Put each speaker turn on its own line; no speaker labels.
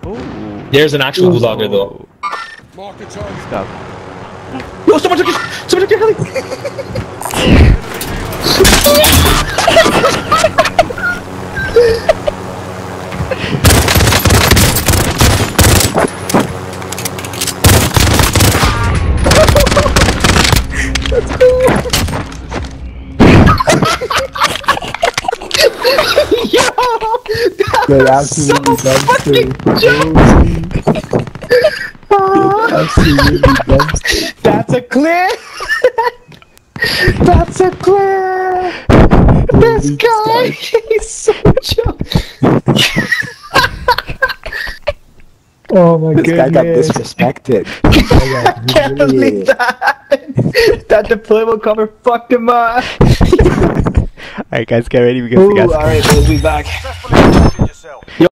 There's an actual gulager though.
Stop.
No, someone took your heli!
They absolutely dumpster. Absolutely dumpster.
That's a clear! That's a clear! This guy, he's so joking.
Oh my goodness. This guy got disrespected.
I can't believe that! That deployment cover fucked him up!
Alright guys, get ready because the gas.
Alright, we'll be back.